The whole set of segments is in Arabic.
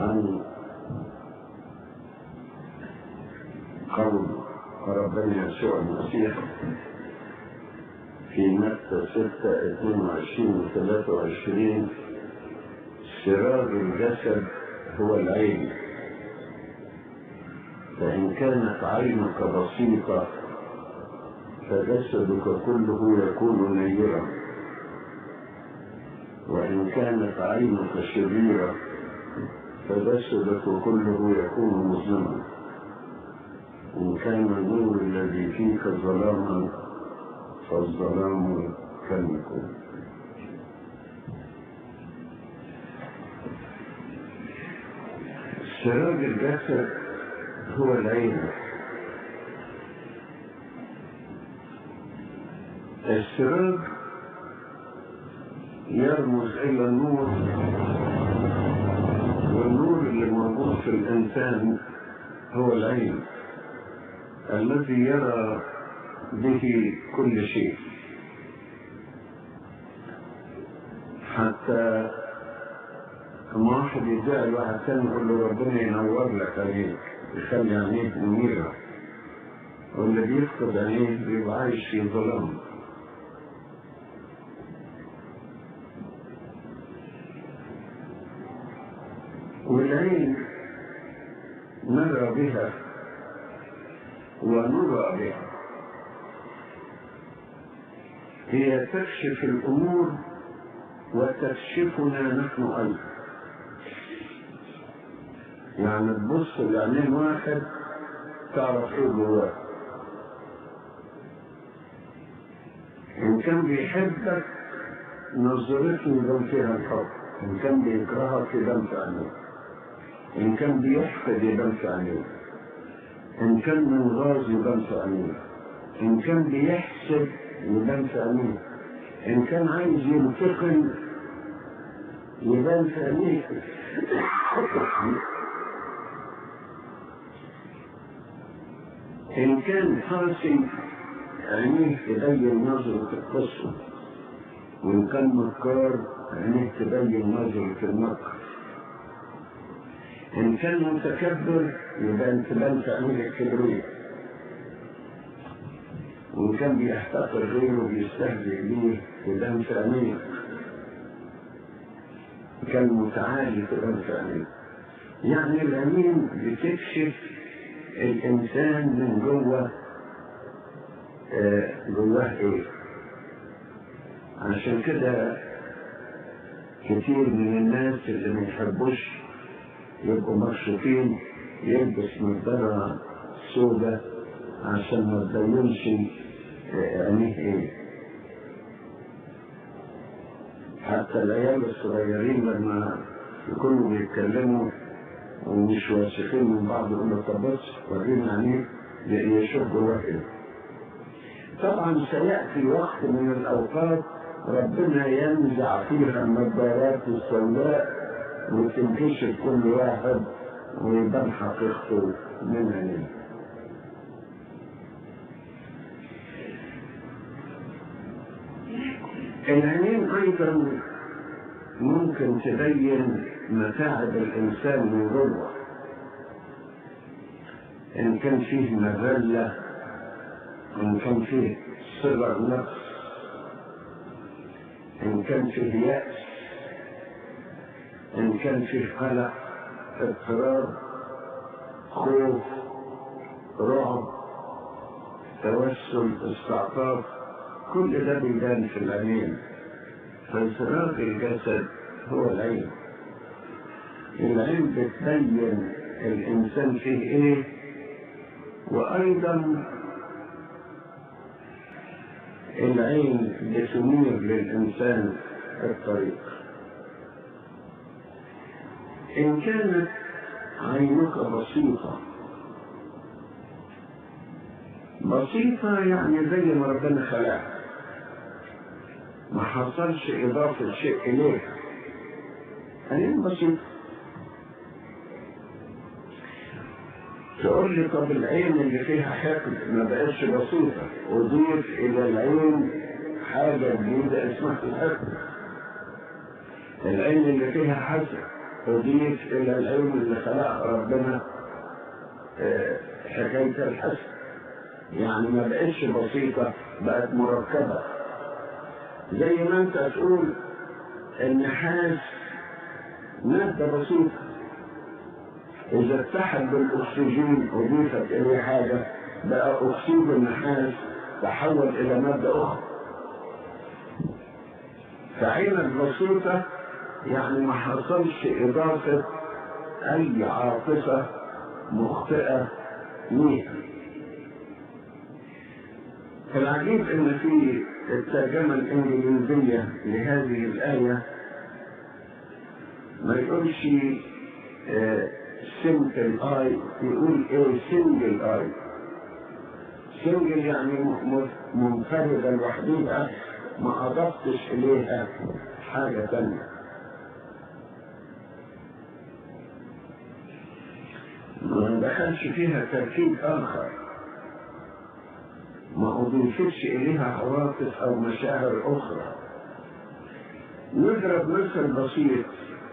عن قول ربنا يسوع المسيح في متى 6:22-23: سراج الجسد هو العين، فإن كانت عينك بسيطة فجسدك كله يكون نيرا، وإن كانت عينك شريرة فجسدك كله يكون مظلما. إن كان النور الذي فيك ظلاما فالظلام كالنجوم. سراج الجسد هو العين. السراج يرمز إلى النور، والنور اللي موجود في الإنسان هو العين الذي يرى به كل شيء. حتى لما واحد يدعي واحد ثاني يقول له ربنا ينور لك عينيك، يخلي عينيك منيرة، واللي بيفقد عينيه بيبقى عايش في ظلام. والعين نرى بها ونرى بها، هي تكشف الأمور وتكشفنا نحن أيضا. يعني تبص لعينين واحد تعرف ايه جواه. إن كان بيحبك نظرته يبان فيها الحب، إن كان بيكرهك يبان في عينيه، إن كان بيحقد يبان في عينيه، إن كان منغاز يبان في عينيه، إن كان بيحسد يبان في عينيه، إن كان عايز ينتقم يبان في عينيه. إن كان قاسي عينيه تبين نظرة القسوة، وإن كان مكار عينيه تبين نظرة المكر، إن كان متكبر تبان في عينيه الكبرية، وإن كان بيحتقر غيره بيستهزئ بيه تبان في عينيه، إن كان متعالي تبان في عينيه. يعني العينين بتكشف الإنسان من جواه ايه. عشان كده كتير من الناس اللي ما يحبوش يبقوا مكشوفين يلبس نظارة سوداء عشان ما تبينش عينيه ايه. حتى العيال الصغيرين لما يكونوا بيتكلموا ومش واثقين من بعض يقولوا طب بص ورينا عينيك يشوف جواه ايه. طبعا سيأتي وقت من الأوقات ربنا ينزع فيها النظارات السوداء وتنكشف كل واحد ويبان حقيقته من عينيه. العينين أيضا ممكن تبين متاعب الإنسان من جوه. إن كان فيه مذلة، إن كان فيه صغر نفس، إن كان فيه يأس، إن كان فيه قلق، اضطراب، خوف، رعب، توسل، استعطاف، كل ده بيبان في العينين. فسراج الجسد هو العين. العين بتبين الإنسان فيه إيه، وأيضا العين بتنير للإنسان الطريق. إن كانت عينك بسيطة يعني زي ما ربنا خلقها، ما حصلش إضافة شيء إليها، عين بسيطة. تقول لي طب العين اللي فيها حقد ما بقتش بسيطة، وضيف إلى العين حاجة جديدة اسمها الحقد. العين اللي فيها حسد أضيف إلى العلم اللي خلقه ربنا حكاية الحسن، يعني ما بقتش بسيطة، بقت مركبة. زي ما أنت تقول النحاس مادة بسيطة، إذا اتحد بالأكسجين أضيفت إليه حاجة بقى أكسيد النحاس تحول إلى مادة أخرى. فعينك بسيطة يعني ما حصلش إضافة أي عاطفة مخطئة ليها. العجيب إن في الترجمة الإنجليزية لهذه الآية ما يقولش simple eye، يقول single eye. single يعني منفردة لوحدها، ما أضفتش إليها حاجة تانية. ما دخلش فيها تركيب آخر، ما أضيفتش إليها عواطف أو مشاعر أخرى. نضرب مثل بسيط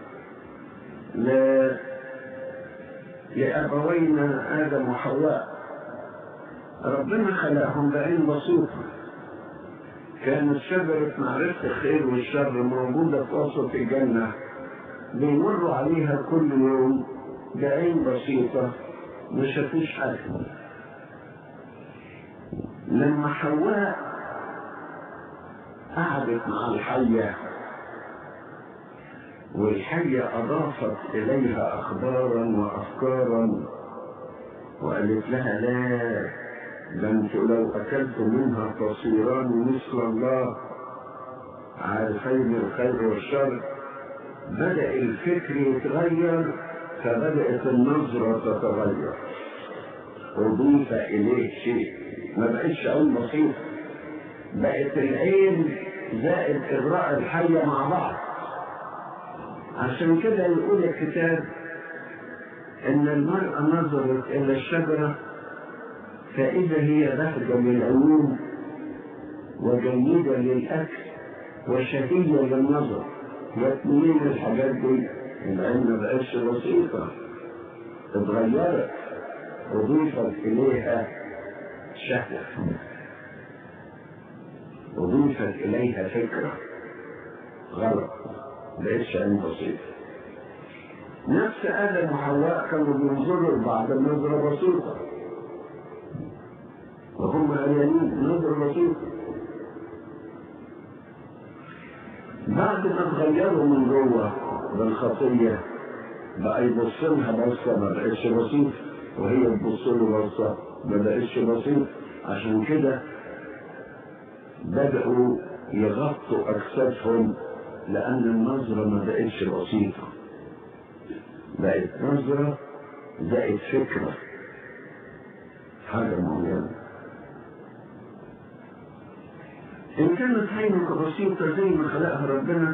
لأبوينا آدم وحواء. ربنا خلقهم بعين بسيطة، كانت شجرة معرفة الخير والشر موجودة في وسط الجنة، بيمروا عليها كل يوم بعين بسيطة، ما شافوش حاجة. لما حواء قعدت مع الحية والحية أضافت إليها أخبارا وأفكارا وقالت لها لا، ده انتوا لو أكلتوا منها تصيران مثل الله عارفين الخير والشر، بدأ الفكر يتغير، فبدأت النظرة تتغير، أضيف إليه شيء، ما بقتش عين بسيطة، بقت العين زائد إغراء الحية مع بعض. عشان كده يقول الكتاب إن المرأة نظرت إلى الشجرة فإذا هي بهجة للعيون وجيدة للأكل وشهية للنظر. يتمين الحاجات دي، العين ما بقتش بسيطة، اتغيرت، أضيفت إليها شهوة، أضيفت إليها فكرة غلط، بقتش عين بسيطة. نفس آدم وحواء كانوا بينظروا لبعض النظرة بسيطة، وهم عيانين نظرة بسيطة. بعد ما اتغيروا من جوه بالخطية بقى يبص لها بصة ما بقتش بسيطة، وهي تبص له بصة ما بقتش بسيطة. عشان كده بدأوا يغطوا أجسادهم، لأن النظرة ما بقتش بسيطة، بقت نظرة بقت فكرة، حاجة معينة. إن كانت عينك بسيطة زي ما خلقها ربنا،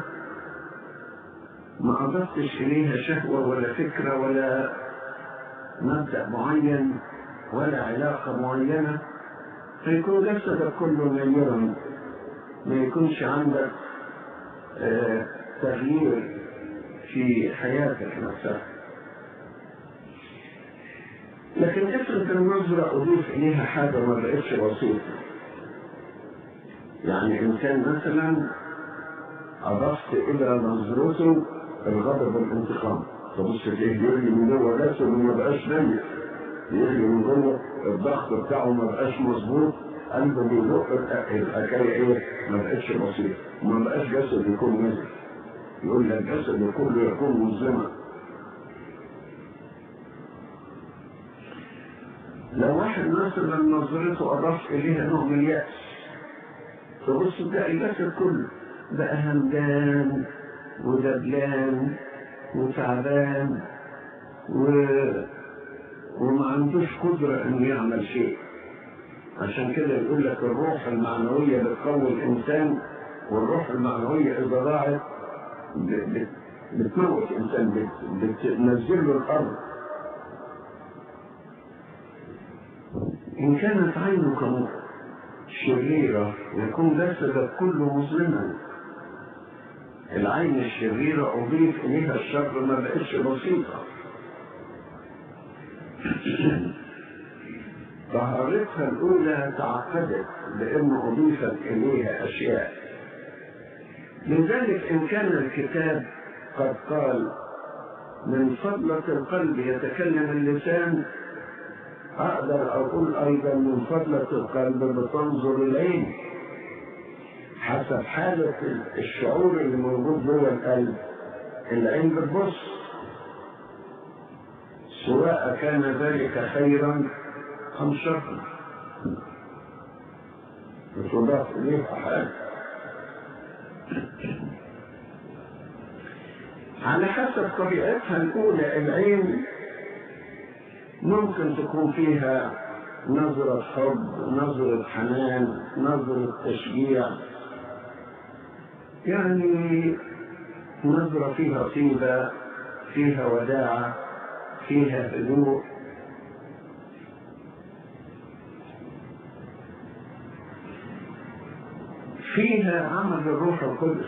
ما أضفتش إليها شهوة ولا فكرة ولا مبدأ معين ولا علاقة معينة، فيكون جسدك كله نيرا، ما يكونش عندك تغيير في حياتك نفسها. لكن افرض النظرة أضيف إليها حاجة ما بقتش بسيطة، يعني إنسان مثلا أضفت إلى نظرته الغضب والانتقام، تبص تلاقيه يجري من جوه جسده وما بقاش نايم، يجري من جوه الضغط بتاعه ما بقاش مظبوط، قلبه بيدق، الحكايه ايه؟ ما بقتش بسيطه، ما بقاش جسد يكون نازل. يقول لك جسد كله يكون مظلما. لو واحد مثلا نظرته اضاف اليها نوع من اليأس، تبص تلاقي الجسد كله بقى همدان ودبلان وتعبان وما عندوش قدرة انه يعمل شيء. عشان كده يقول لك الروح المعنوية بتقوي الانسان، والروح المعنوية اذا ضاعت بتموت الانسان، بتنزل له الارض. ان كانت عينك شريرة يكون جسدك كله مظلما. العين الشريرة أضيف إليها الشر ما بقتش بسيطة. طهارتها الأولى تعقدت لأنه أضيفت إليها أشياء. لذلك إن كان الكتاب قد قال من فضلة القلب يتكلم اللسان، أقدر أقول أيضا من فضلة القلب بتنظر العين. حسب حالة الشعور اللي موجود جوه القلب العين بتبص، سواء كان ذلك خيرا أم شرا، بتضاف إليها حاجة على حسب طبيعتها الأولى. العين ممكن تكون فيها نظرة حب، نظرة حنان، نظرة تشجيع، يعني نظرة فيها طيبة، فيها وداعة، فيها هدوء. فيها عمل الروح القدس.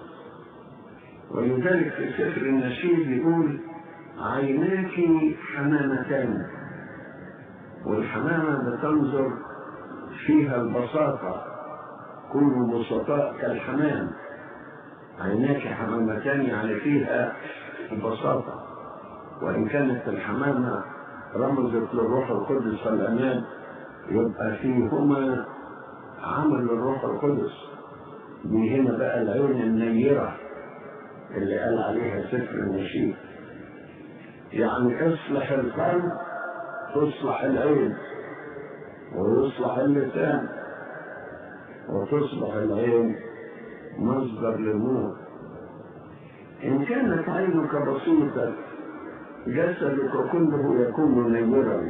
ولذلك في سفر النشيد يقول عيناك حمامتان، والحمامة بتنظر فيها البساطة، كونوا بسطاء كالحمام. عيناك حمامتان يعني فيها البساطة. وإن كانت الحمامة رمزت للروح القدس والأمان، يبقى فيهما عمل الروح القدس. دي هنا بقى العين النيرة اللي قال عليها سفر النشيد، يعني اصلح القلب تصلح العين، ويصلح اللسان، وتصبح العين مصدر للنور. إن كانت عينك بسيطة جسدك كله يكون نيرا،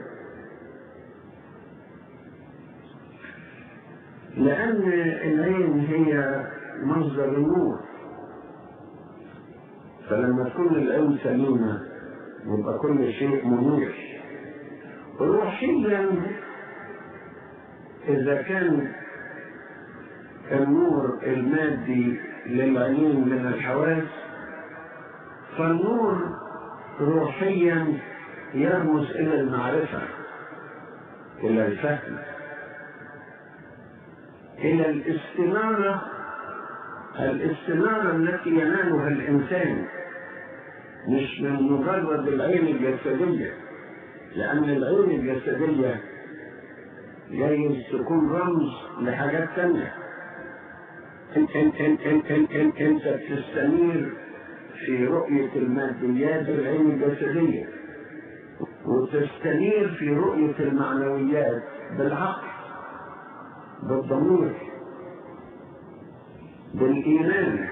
لأن العين هي مصدر النور. فلما تكون العين سليمة يبقى كل شيء منير. روحيا إذا كان النور المادي للعينين من الحواس، فالنور روحيا يرمز إلى المعرفة، إلى الفهم، إلى الاستنارة التي ينالها الإنسان، مش من مجرد العين الجسدية. لأن العين الجسدية جايز تكون رمز لحاجات تانية. انت بتستنير في رؤية الماديات بالعين الجسدية، وتستنير في رؤية المعنويات بالعقل، بالضمير، بالإيمان.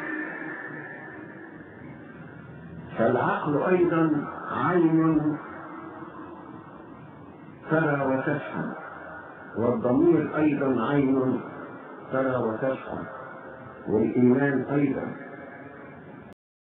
فالعقل أيضا عين ترى وتفهم، والضمير أيضا عين ترى وتفهم، والإيمان أيضا.